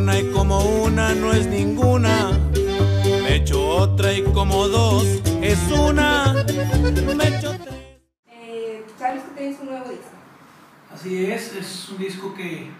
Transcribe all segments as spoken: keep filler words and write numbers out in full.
una y como una no es ninguna, me echo otra y como dos es una, me echo tres. Eh, ¿Sabes que tienes un nuevo disco? Así es, es un disco que,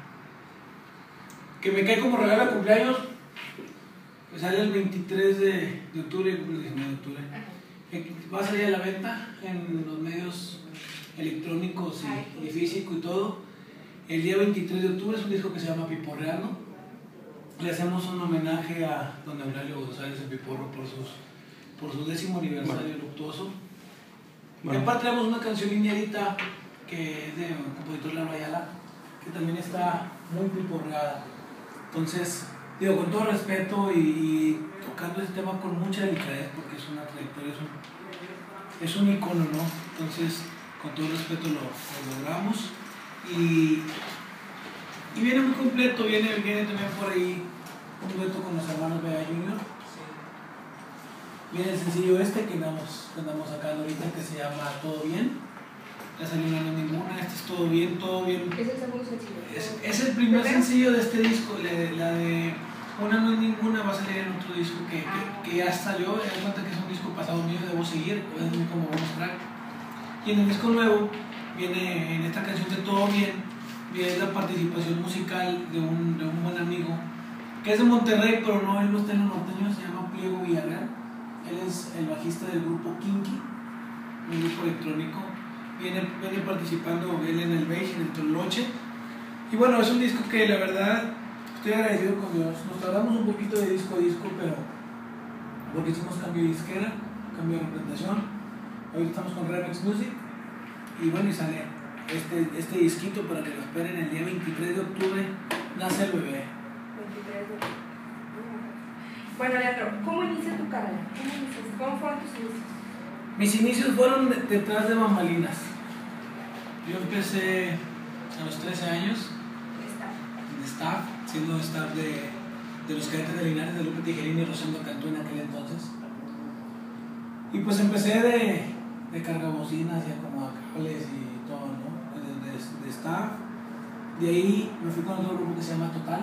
que me cae como regalo de cumpleaños, que sale el veintitrés de, de octubre, el diecinueve de octubre. Va a salir a la venta en los medios electrónicos y, y físico y todo. El día veintitrés de octubre es un disco que se llama Piporreando. Le hacemos un homenaje a don Eulalio González, el Piporro, por, sus, por su décimo aniversario bueno. luctuoso. Bueno. Aparte tenemos una canción inédita que es de un compositor Lalo Ayala, que también está muy piporreada. Entonces, digo, con todo respeto y, y tocando ese tema con mucha delicadez, porque es una trayectoria, es un, es un icono, ¿no? Entonces, con todo respeto lo, lo logramos. Y, y viene muy completo, viene, viene también por ahí un dueto con los hermanos Vega junior Viene el sencillo este que andamos, que andamos sacando ahorita, que se llama Todo Bien. Ya salió una no ninguna, este es Todo Bien, Todo Bien. ¿Es el segundo sencillo? Es, es el primer ¿Primero? sencillo de este disco, la de, la de Una no es ninguna va a salir en otro disco que, ah. que, que ya salió, me doy cuenta que es un disco pasado mío, debo seguir, es muy como bonus track. Y en el disco nuevo viene, en esta canción de Todo Bien, viene la participación musical de un, de un buen amigo, que es de Monterrey, pero no, él no está en los norteños, se llama Pliego Villarreal. Él es el bajista del grupo Kinky, un grupo electrónico. Viene, viene participando él en el bass, en el toloche. Y bueno, es un disco que la verdad estoy agradecido con Dios. Nos tardamos un poquito de disco a disco, pero porque hicimos cambio de disquera, cambio de representación. Hoy estamos con Remix Music. Y bueno, y sale este, este disquito para que lo esperen el día veintitrés de octubre. Nace el bebé. veintitrés de octubre. Bueno, Leandro, ¿cómo inicia tu carrera? ¿Cómo inicias? ¿Cómo fueron tus inicios? Mis inicios fueron detrás de bambalinas. Yo empecé a los trece años de staff, siendo staff de, de los cadetes de Linares, de Lupe Tijerini y Rosendo Cantú en aquel entonces. Y pues empecé de, de cargabocinas y acomodar cables y todo, ¿no? De, de, de staff. De ahí me fui con otro grupo que se llama Total,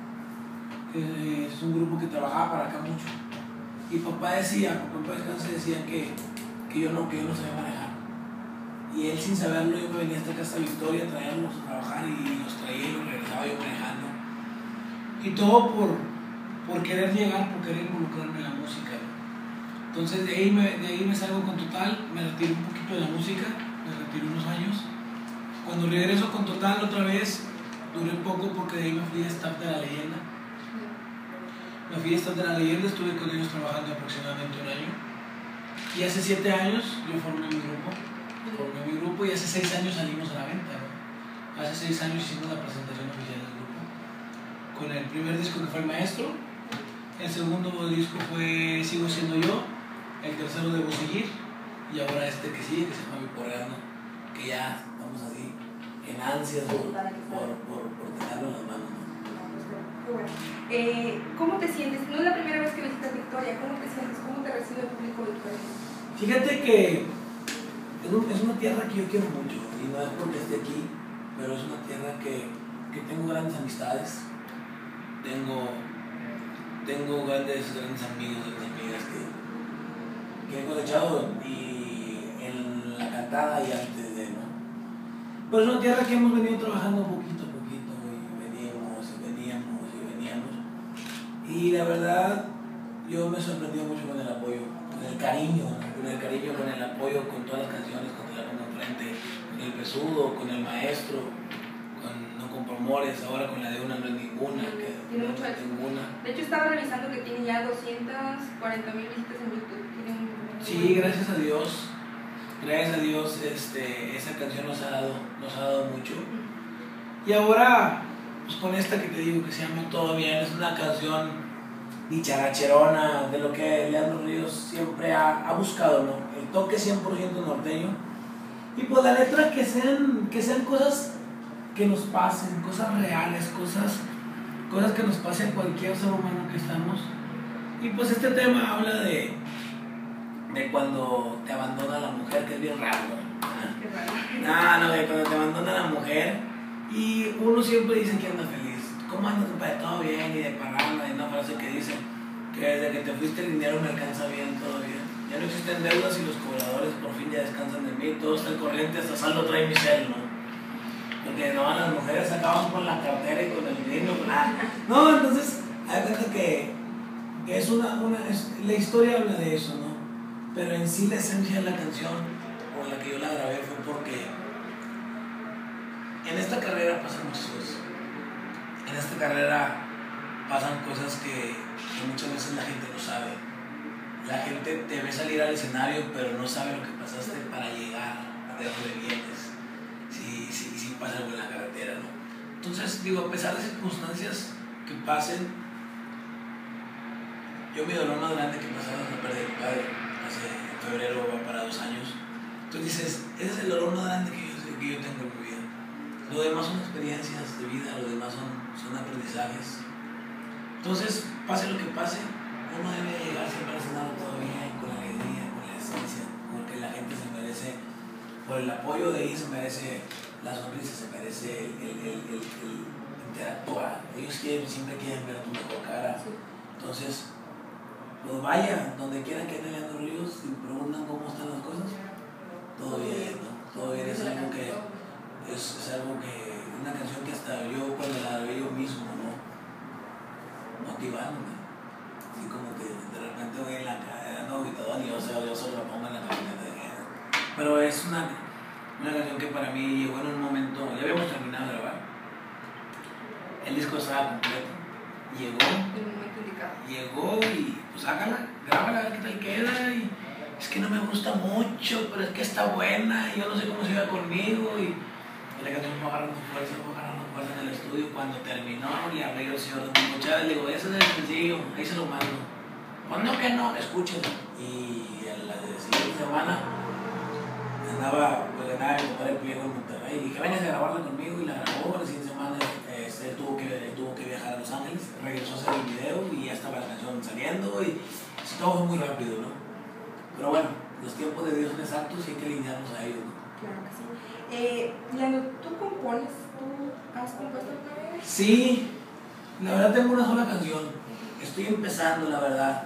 que es un grupo que trabajaba para acá mucho. Y papá decía, papá descanse decía que, que, yo no, que yo no sabía manejar. Y él sin saberlo, yo me venía hasta acá hasta Victoria a traerlos a trabajar y los traía y los regresaba yo manejando. Y todo por, por querer llegar, por querer involucrarme en la música. Entonces de ahí, me, de ahí me salgo con Total, me retiro un poquito de la música, me retiro unos años. Cuando regreso con Total otra vez, duré poco porque de ahí me fui de staff de La Leyenda. Me fui de staff de La Leyenda, estuve con ellos trabajando aproximadamente un año. Y hace siete años yo formé mi grupo. Formé mi grupo y hace seis años salimos a la venta, ¿no? Hace seis años hicimos la presentación oficial del grupo. Con el primer disco que fue El Maestro, el segundo disco fue Sigo Siendo Yo, el tercero Debo Seguir, y ahora este que sigue, que se llama Piporreando, que ya estamos así en ansias por, por, por, por tenerlo en las manos, ¿no? Bueno, eh, ¿cómo te sientes? No es la primera vez que visitas Victoria, ¿cómo te sientes? ¿Cómo te recibe el público de Victoria? Fíjate que es una tierra que yo quiero mucho, y no es porque esté aquí, pero es una tierra que, que tengo grandes amistades, tengo, tengo grandes, grandes amigos, grandes amigas que, que he cosechado y en la cantada y antes de, ¿no? Pero es una tierra que hemos venido trabajando poquito a poquito, y veníamos, y veníamos, y veníamos, y la verdad, yo me he sorprendido mucho con el apoyo, con el cariño, ¿no? Con el cariño, con el apoyo, con todas las canciones, con el Pongo Enfrente, con el Pesudo, con el Maestro, con No Compro Amores, ahora con la de Una No es Ninguna, que tiene no mucho es ninguna. De hecho estaba revisando que tiene ya doscientas cuarenta mil visitas en YouTube. Tiene un... Sí, gracias a Dios, gracias a Dios, este, esa canción nos ha dado, nos ha dado mucho. Y ahora, pues con esta que te digo que se llama Todo Bien, es una canción dicharacherona, de lo que Leandro Ríos siempre ha, ha buscado, ¿no? El toque cien por ciento norteño. Y pues la letra que sean, que sean cosas que nos pasen, cosas reales, cosas, cosas que nos pasen a cualquier ser humano que estamos. Y pues este tema habla de, de cuando te abandona la mujer, que es bien raro, ¿no? No, no, de cuando te abandona la mujer y uno siempre dice que anda feliz. ¿cómo andas, compadre? Todo bien, y de parranda, y una frase que dice que desde que te fuiste el dinero me alcanza bien, todo bien. Ya no existen deudas y los cobradores por fin ya descansan de mí, todo está al corriente, hasta saldo trae mi cel, ¿no? Porque no, las mujeres acaban con la cartera y con el dinero, ah. No, entonces, hay cuenta que, que es una, una es, la historia habla de eso, ¿no? Pero en sí la esencia de la canción, por la que yo la grabé, fue porque en esta carrera pasan muchas cosas. En esta carrera pasan cosas que, que muchas veces la gente no sabe. La gente te ve salir al escenario, pero no sabe lo que pasaste para llegar de donde vienes. Si, si, si pasa algo en la carretera, ¿no? Entonces, digo, a pesar de circunstancias que pasen, yo mi dolor más grande que pasaba fue perder a mi padre. Hace en febrero va para dos años. Entonces dices, ese es el dolor más grande que yo, que yo tengo en mi vida. Lo demás son experiencias de vida, lo demás son, son aprendizajes. Entonces, pase lo que pase, uno debe llegar siempre al escenario todo bien, con la alegría, con la esencia, porque la gente se merece, por el apoyo de ellos se merece la sonrisa, se merece el, el, el, el, el interactuar. Ellos quieren, siempre quieren ver tu mejor cara. Entonces, pues vaya, donde quiera que anden Leandro Ríos y preguntan cómo están las cosas, todo bien, ¿no? Todo bien, es algo que, es, es algo que, una canción que hasta yo cuando la grabé yo mismo, ¿no? Motivándome. Así como que de repente voy en la calle, no, gritadón, y yo, sea, yo solo la pongo en la camioneta de guerra. Pero es una, una canción que para mí llegó en un momento, ya habíamos terminado de grabar. El disco estaba completo. Llegó, llegó y pues hágala, grábala, a ver qué tal queda. Y es que no me gusta mucho, pero es que está buena, y yo no sé cómo se iba conmigo. Y, y la canción fue agarrando fuerza, fue agarrando fuerza en el estudio. Cuando terminó, le hablé yo al señor de muchachos, le digo, ese es el sencillo, ahí se lo mando. ¿Cuándo que no? Escúchenlo. Y a la siguiente semana andaba, pues ganaba mi compadre Piego en Monterrey. Y dije, vengas a grabarla conmigo, y la grabó. La siguiente semana este, él, tuvo que, él tuvo que viajar a Los Ángeles, regresó a hacer el video y ya estaba la canción saliendo. Y todo fue muy rápido, ¿no? Pero bueno, los tiempos de Dios son exactos y hay que alinearnos a ellos, ¿no? Claro que sí. Eh, Leandro, ¿tú compones? ¿Tú has compuesto alguna vez? Sí, la verdad tengo una sola canción. Estoy empezando, la verdad.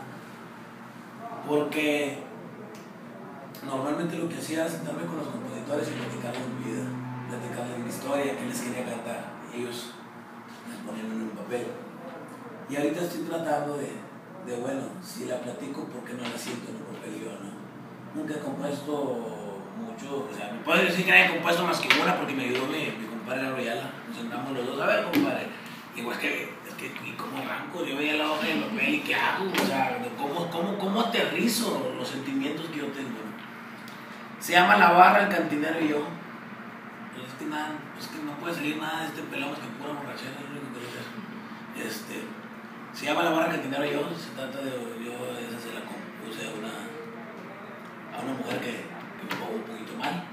Porque normalmente lo que hacía era sentarme con los compositores y platicarles mi vida, platicarles mi historia, qué les quería cantar. Ellos les ponían en un papel. Y ahorita estoy tratando de, de bueno, si la platico, ¿por qué no la siento en un papel yo, no? Nunca he compuesto mucho, o sea, me puedo decir que no he compuesto más que una porque me ayudó mi, mi compadre Royala. Nos sentamos los dos, a ver, compadre. Digo, es que, es que, ¿y cómo arranco? Yo veía la hoja de papel y ¿qué hago? O sea, ¿cómo, cómo, cómo aterrizo los sentimientos que yo tengo? Se llama La Barra, el Cantinero y yo. Pues es que nada, pues que no puede salir nada de este pelón, es que pura borrachera, es lo único que es. Este, se llama La Barra, el Cantinero y yo. Se trata de, yo esa se la compuse a una, a una mujer que, que me pagó un poquito mal.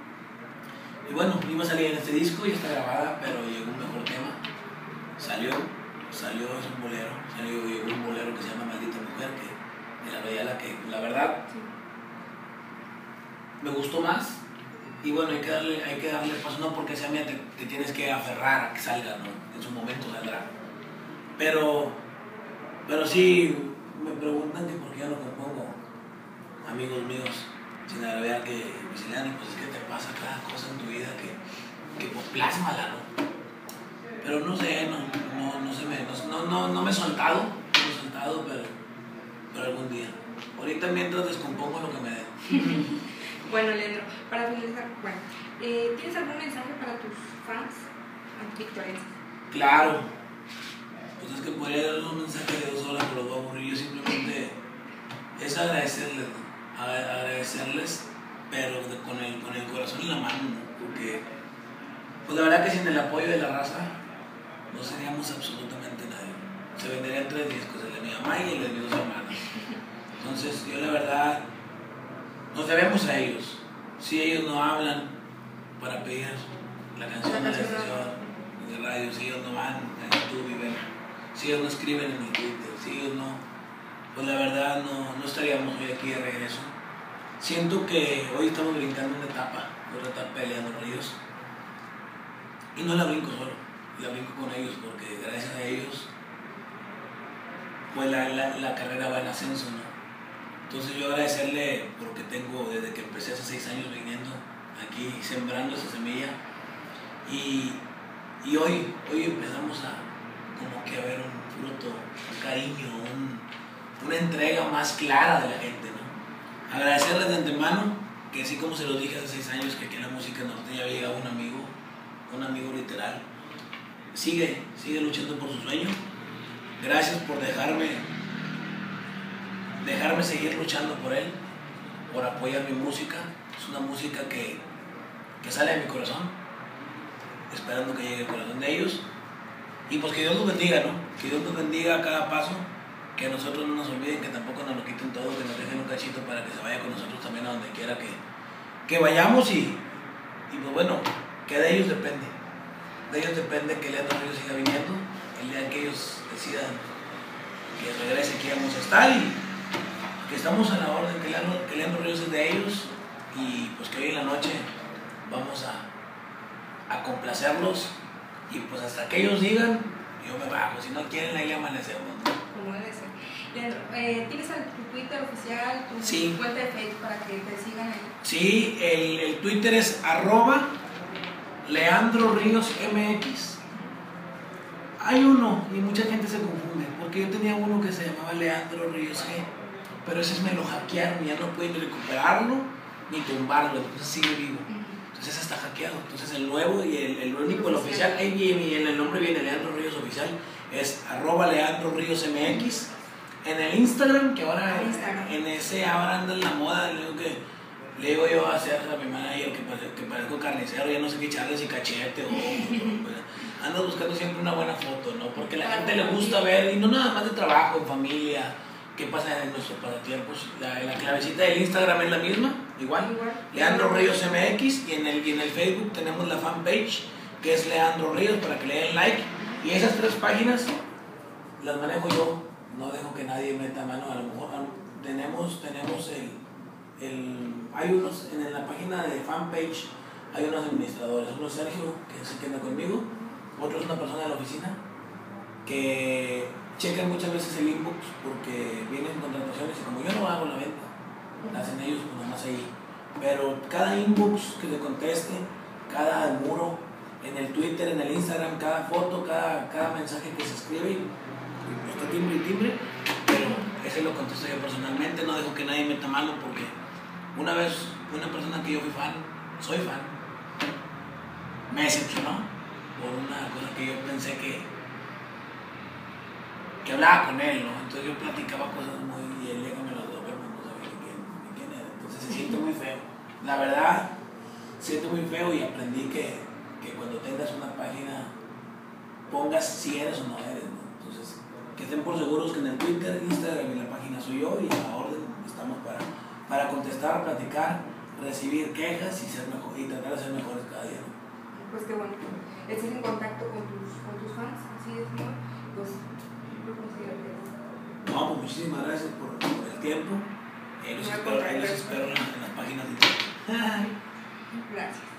Y bueno, iba a salir en este disco y está grabada, pero llegó un mejor tema. Salió, salió, es un bolero, salió llegó un bolero que se llama Maldita Mujer, que de la Royala, que la verdad me gustó más. Y bueno, hay que darle, hay que darle paso, no porque sea mía, te, te tienes que aferrar a que salga, ¿no? En su momento saldrá. Pero, pero sí, me preguntan que por qué yo no compongo. Amigos míos, sin agraviar, que me dicen, pues es que te pasa cada cosa en tu vida que, que pues plásmala, ¿no? Pero no sé, no, no, no, se me, no, no, no me he soltado, no me he soltado, pero, pero algún día. Ahorita mientras descompongo lo que me dé. Bueno, Leandro, para finalizar, bueno, eh, ¿tienes algún mensaje para tus fans victorienses? Claro, pues es que podría dar un mensaje de dos horas, pero lo voy a aburrir. Yo simplemente es agradecerles, ¿no? Agradecerles, pero con el, con el corazón en la mano, ¿no? Porque pues la verdad que sin el apoyo de la raza no seríamos absolutamente nadie. Se venderían tres discos, el de mi mamá y el de mis dos hermanas. Entonces yo la verdad nos debemos a ellos. Si ellos no hablan para pedir la canción de la estación de radio, si ellos no van a YouTube y ven, si ellos no escriben en el Twitter, si ellos no, pues la verdad no, no estaríamos hoy aquí de regreso. Siento que hoy estamos brincando una etapa, otra etapa de Leandro Ríos, y no la brinco solo, la brinco con ellos porque gracias a ellos pues la, la, la carrera va en ascenso, ¿no? Entonces yo agradecerle porque tengo desde que empecé hace seis años viniendo aquí sembrando esa semilla y, y hoy, hoy empezamos a como que a ver un fruto, un cariño, un, una entrega más clara de la gente, ¿no? Agradecerles de antemano que así como se los dije hace seis años que aquí en la música norteña había llegado un amigo, un amigo literal, sigue, sigue luchando por su sueño. Gracias por dejarme, dejarme seguir luchando por él, por apoyar mi música. Es una música que, que sale de mi corazón, esperando que llegue al corazón de ellos. Y pues que Dios nos bendiga, ¿no? Que Dios nos bendiga a cada paso, que nosotros no nos olviden, que tampoco nos lo quiten todo, que nos dejen un cachito para que se vaya con nosotros también a donde quiera que, que vayamos y, y pues bueno, que de ellos depende. De ellos depende que Leandro Ríos siga viniendo, el día que ellos decidan que regrese aquí vamos a estar y que estamos a la orden, que Leandro, que Leandro Ríos es de ellos y pues que hoy en la noche vamos a, a complacerlos y pues hasta que ellos digan, yo me bajo, si no quieren ahí amanecemos, ¿no? Como debe ser. Leandro, eh, ¿tienes tu Twitter oficial, tu sí. cuenta de Facebook para que te sigan ahí? Sí, el, el Twitter es arroba Leandro Ríos M X. Hay uno y mucha gente se confunde porque yo tenía uno que se llamaba Leandro Ríos G, pero ese me lo hackearon y ya no pueden recuperarlo ni tumbarlo, entonces sigue vivo. Entonces está hackeado. Entonces el nuevo y el, el único, el oficial, y en el nombre viene Leandro Ríos Oficial, es arroba Leandro Ríos M X. En el Instagram, que ahora Instagram. en ese ahora anda en la moda, le digo que le digo yo a hacer a mi manager que, que parezco carnicero, ya no sé qué echarle si cachete o pues, ando buscando siempre una buena foto, ¿no? Porque a la gente le gusta ver, y no nada más de trabajo, en familia, qué pasa en nuestros pasatiempos. La, la clavecita del Instagram es la misma, igual, igual. Leandro Ríos M X, y en, el, y en el Facebook tenemos la fanpage, que es Leandro Ríos, para que le den like, y esas tres páginas las manejo yo, no dejo que nadie meta mano, a lo mejor tenemos, tenemos el, el, hay unos, en la página de fanpage, hay unos administradores, uno es Sergio, que se queda conmigo, otro es una persona de la oficina, que checan muchas veces el inbox porque vienen contrataciones y como yo no hago la venta, la hacen ellos pues nomás ahí. Pero cada inbox que le conteste, cada muro, en el Twitter, en el Instagram, cada foto, cada, cada mensaje que se escribe, está timbre y timbre, pero ese lo contesto yo personalmente, no dejo que nadie meta mano porque una vez una persona que yo fui fan, soy fan, me decepcionó por una cosa que yo pensé que que hablaba con él, ¿no? Entonces yo platicaba cosas muy, y él llega me las dio, pero no sabía ni quién, ni quién era. Entonces se siente muy feo. La verdad, siento muy feo y aprendí que, que cuando tengas una página, pongas si eres o no eres, ¿no? Entonces, que estén por seguros que en el Twitter, Instagram y la página soy yo y a la orden estamos para, para contestar, platicar, recibir quejas y, ser mejor, y tratar de ser mejores cada día, ¿no? Pues qué bueno, estar en contacto con tus, con tus fans, así es, ¿no? Pues, no, pues muchísimas gracias por, por el tiempo. Eh, los, espero, los espero en las páginas de Gracias.